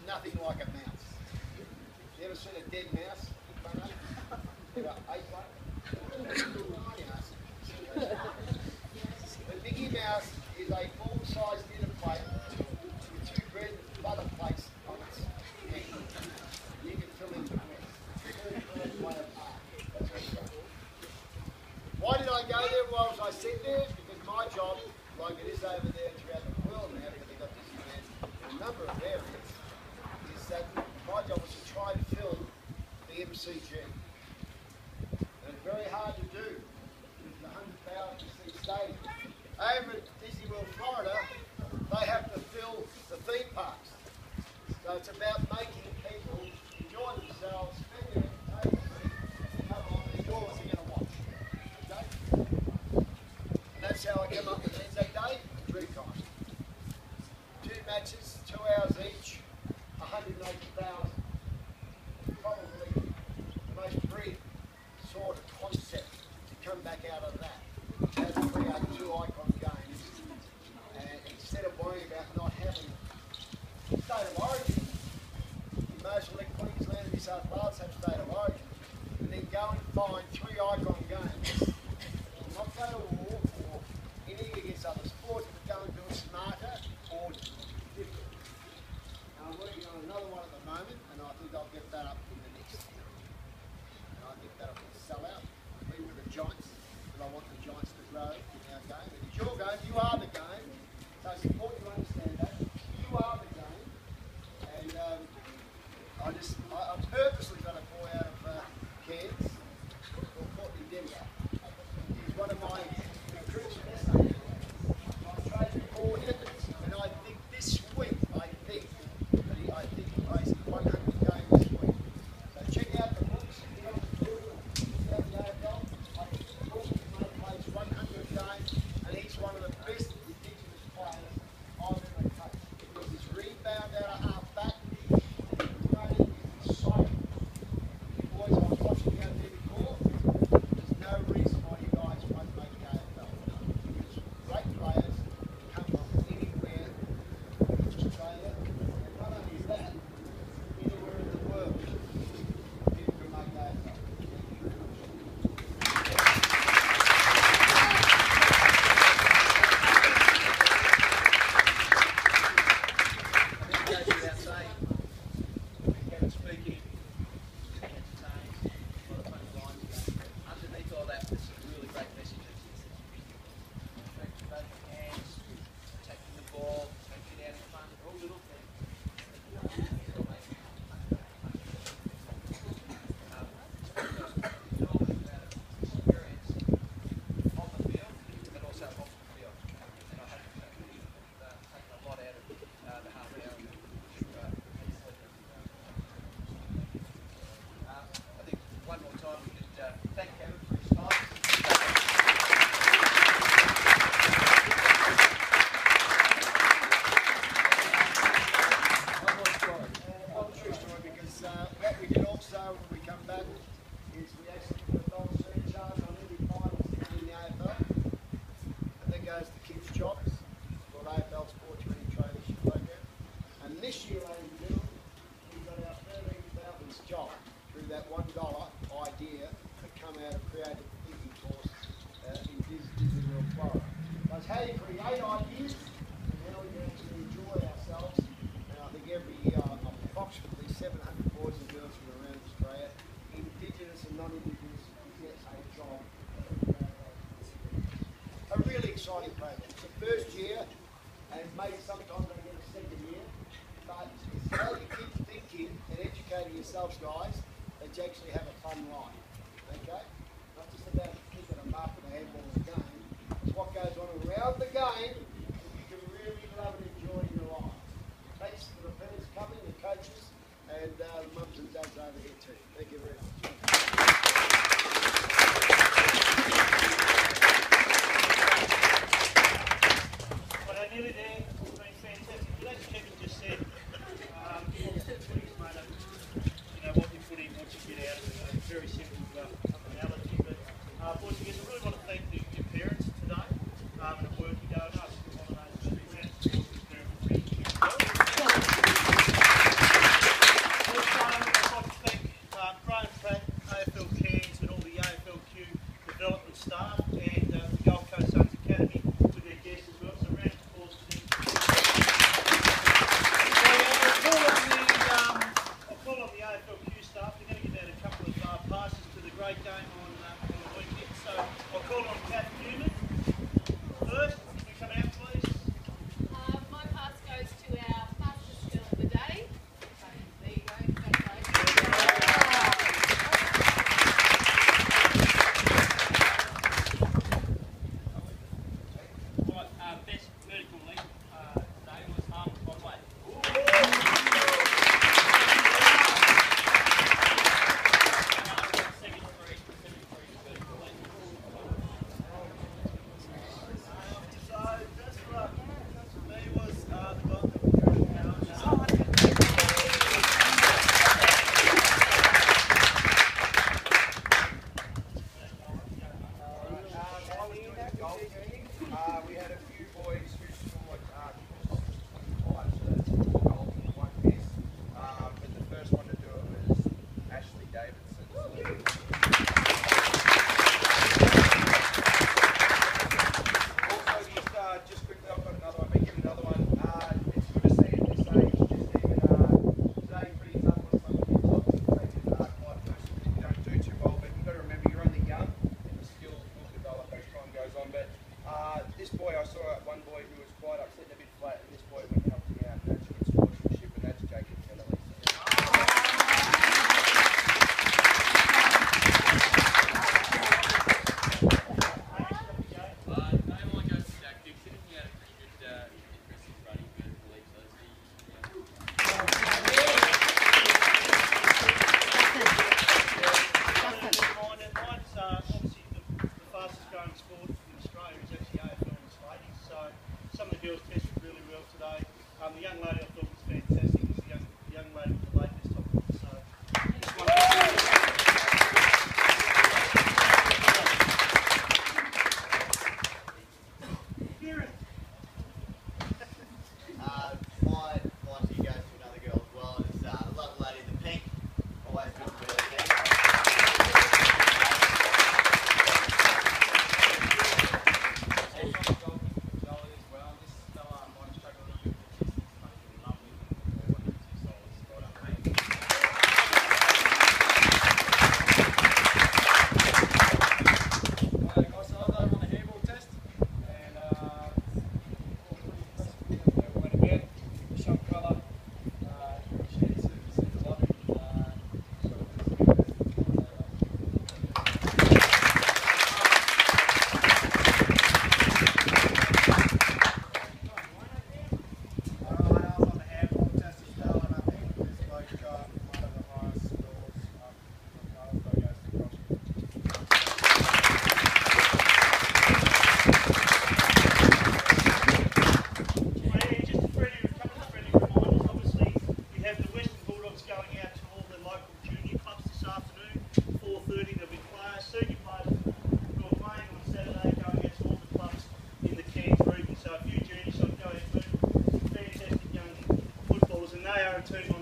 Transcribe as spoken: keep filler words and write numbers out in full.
nothing like a mouse. You ever seen a dead mouse? Ever ate one? The Mickey Mouse is a full-size dinner plate with two bread and butter plates on its neck. You can fill in the rest. Why did I go there? Well, was I sent there? Because my job, like it is over there throughout the world now, because they've got this event in a number of areas, is that my job was to try and fill the M C G. And it's very hard to do with the one hundred thousand seat stadium. Over at Disney World, Florida, they have to fill the theme parks. So it's about making people enjoy themselves, spend their entertainment, come on, enjoy what they're going to watch. Okay? And that's how I came up with Anzac Day, Recon. Two matches, two hours each, one hundred eighty thousand. Probably the most brilliant sort of concept to come back out of that. How to create two icon games, and instead of worrying about not having state of origin, most of Queensland and New South Wales have state of origin, and then go and find three icon games, not go to war or anything against other sports, but go and do it smarter or different. And I'm working on another one at the moment, and I think I'll get that up in the next year. And I think that'll sell out. I've been with the Giants, but I want the Giants to grow in our game. And it's your game, you are the game. So it's important to understand that. You are the game. And um, I just, I, I purposely got a boy out of uh, Cairns called Courtney Demier. He's one of my recruits from S A. I've traded for him, and I think this week, I think, that he, I think he plays one hundred games this week. So check out the books. I think Courtney plays one hundred games, and he's one of the best Indigenous players I've ever coached. Because his rebound out of half back, boys, I was watching you out there before. There's no reason why you guys won't make the A F L. Because great players come from anywhere in Australia, and not only that, anywhere in the world, people can make the A F L. Thank you very much. It goes without saying, Kevin speaking, entertained, a lot of fun lines. Underneath all that, there's some really great messages. Stretching both your hands, taking the ball, taking it out in front, all little things. Um, it's all about experience on the field, but also off the field. And I hope that we've uh, taken a lot out of uh, the half hour. Um, I think one more time we could uh, thank Kevin for his time. One more story. Uh, one true story, because uh, what we did also when we come back is we actually put a dollar surcharge on every final in the A F L. And that goes to kids' jobs, called A F L Sports Ready Traineeship Program. And this year, ladies and gentlemen, we've got our thirteen thousandth job through that one dollar idea that come out of Creative Thinking course uh, in Disney World, Florida. That's how you create ideas and how we can actually enjoy ourselves. And I think every year, approximately seven hundred boys and girls from around Australia, Indigenous and non-Indigenous, get a job. A really exciting program. It's the first year, and maybe sometimes they get a second year, but it's how you keep thinking and educating yourselves, guys, that you actually have a fun life. Okay? Not just about kicking them up and a handball in the game. It's what goes on around the game that you can really love and enjoy in your life. Thanks to the parents coming, the coaches, and uh, the mums and dads over here too. Thank you very much. Well, I'm nearly there. It's been fantastic. Well, as Kevin just said, um, footy's made up, you know, what you put in, what you get out of it. A very simple uh, analogy. But, uh, boys and girls, I really want to thank the, your parents today. Um, and vertical leap uh, today was Harmon Conway. Second free, second free vertical leap. So, best for, best for me was uh, the goal that we drew out. Uh, we had a few boys who scored uh, twice, so that's four goals in one piece. Um, but the first one to do it was Ashley Davidson. Also, just, uh, just quickly, I've got another one, but give another one. Uh, it's good to see at this age, just even uh, today, pretty tough on some of your tops. Make it uh, quite personal if you don't do too well, but you've got to remember you're only young and the skills will develop as time goes on. But Uh, this boy, I saw one boy who was quite upset and a bit flat, and this boy went and helped him out, and that's good sportsmanship, and that's Jacob Kennelly. Uh, name one goes to Jack Dixon. He had a pretty good, uh, impressive running vertical leap, so he, Mine, mine's uh, obviously the, the fastest growing sport in Australia is actually A F L and ladies. So some of the girls tested really well today. Um, the young lady I thought was fantastic. Was the young, the young lady with the latest top. So just one. Uh, my advice you goes to another girl as well, and it's uh, the lovely lady in the pink. Always good to be with her. They are a team